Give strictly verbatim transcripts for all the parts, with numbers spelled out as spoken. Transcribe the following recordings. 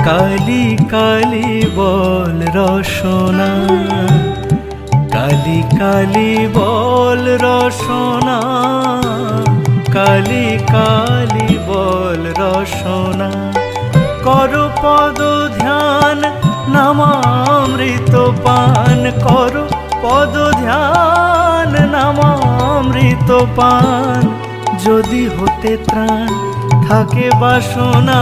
কালি কালি বল রসনা, কালি কালি বল রসনা, কালি কালি বল রসনা। করো পদ ধ্যান নামামৃত পান, করো পদ ধ্যান নামামৃত পান। যদি হতে ত্রাণ থাকে বাসনা,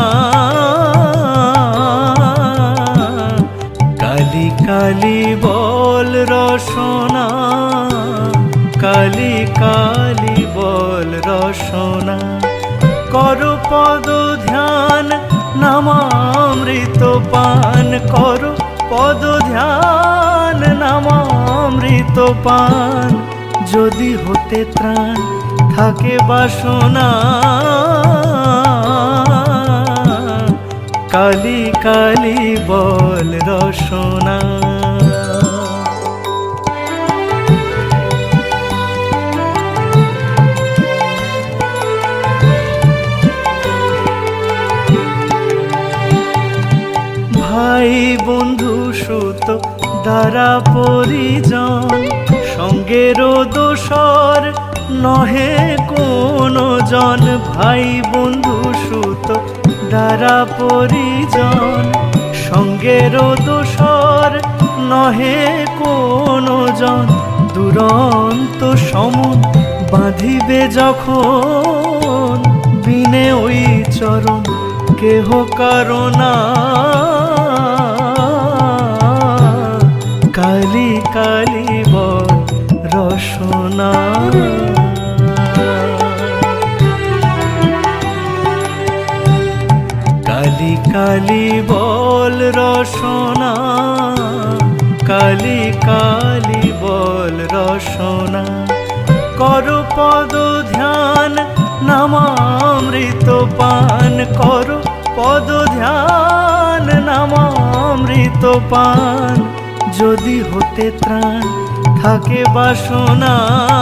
কালি কালি বল রসনা, কালি কালি বল রসনা। করো পদ ধ্যান নামামৃত পান, করো পদ ধ্যান নামামৃত পান। যদি হতে ত্রাণ থাকে বাসনা, কালি কালি বল রসনা। ভাই বন্ধু সুত দ্বারা পরিজন, সঙ্গের দোসর নহে কোনো জন। ভাই বন্ধু সুত দ্বারা পরিজন, সঙ্গের দোসর নহে কোনো জন। দুরন্ত সমুদ বাঁধিবে যখন, বিনে ওই চরণ কেহ কারণা। কালি কালি বল রসনা, কালি কালি বল রসনা, কালি কালি বল রসনা। করো পদ ধ্যান নামামৃত পান, করো পদ ধ্যান নামামৃত পান। যদি হতে ত্রাণ থাকে বাসনা,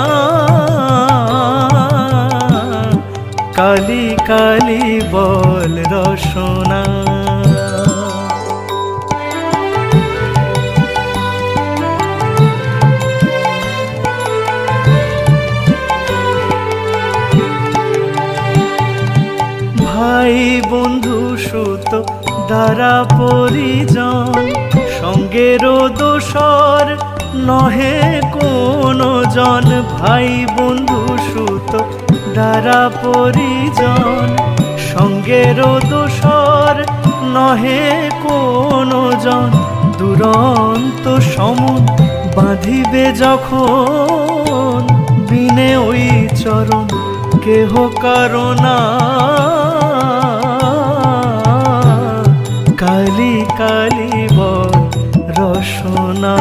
কালি কালি বল রসনা। ভাই বন্ধু সুত দ্বারা পরিজন, সঙ্গের দোসর নহে কোনো জন। ভাই বন্ধু সুত দ্বারা পরিজন, সঙ্গের দোসর নহে কোনো জন। দুরন্ত সমুদ বাঁধিবে যখন, বিনে ওই চরণ কেহ কারণা। কালি কালি বল রসনা,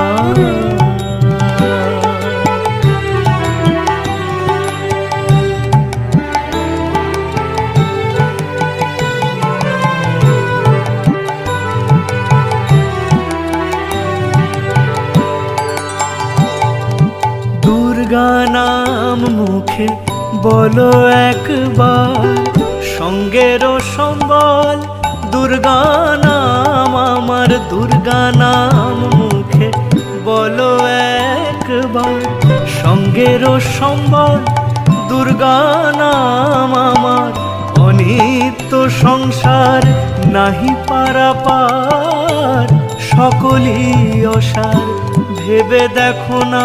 দুর্গা নাম মুখে বলো একবার, সঙ্গের সম্বল দুর্গা নাম আমার। দুর্গা নাম মুখে বলো একবার, সঙ্গের সম্বল দুর্গা নাম আমার। অনিত্য সংসার নাহি পারাপার, সকলই অসার ভেবে দেখো না।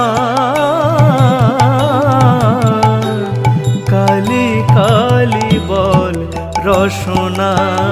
কালি কালি বল রসনা,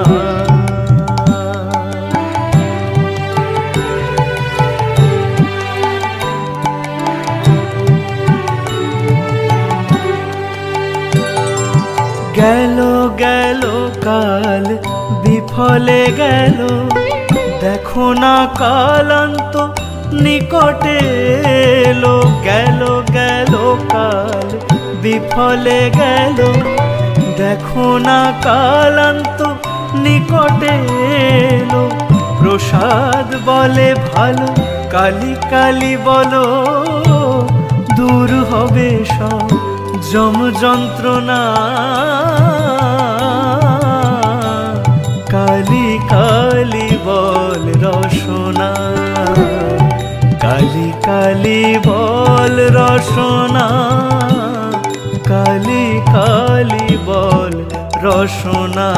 গেল গেল কাল বিফলে গেল, দেখো না কালান্ত নিকটে এলো। গেল গেল কাল বিফলে গেল, দেখো না কালান্ত নিকটে এলো। প্রসাদ বলে ভালো, কালি কালি বলো, দূর হবে সব যম যন্ত্রণা। কালি কালি কালি বল রসনা, কালি কালি বল রসনা।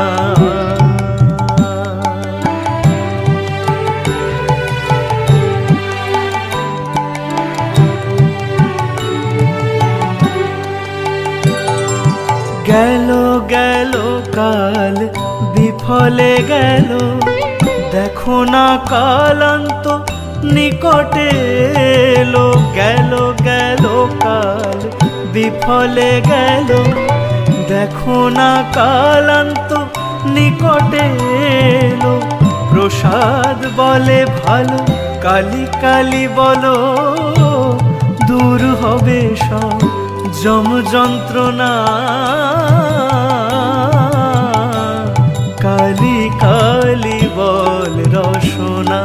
গেল গেল কাল বিফলে গেল, দেখো না কালান্ত নিকটে এলো। গেল গেল কাল বিফলে গেল, দেখো না কালান্ত নিকটে এলো। প্রসাদ বলে ভালো, কালি কালি বলো, দূর হবে সব যম যন্ত্রণা। কালি কালি বল রসনা,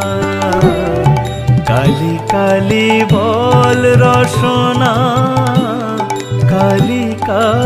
কালি কালি বল রসনা, কালি কালি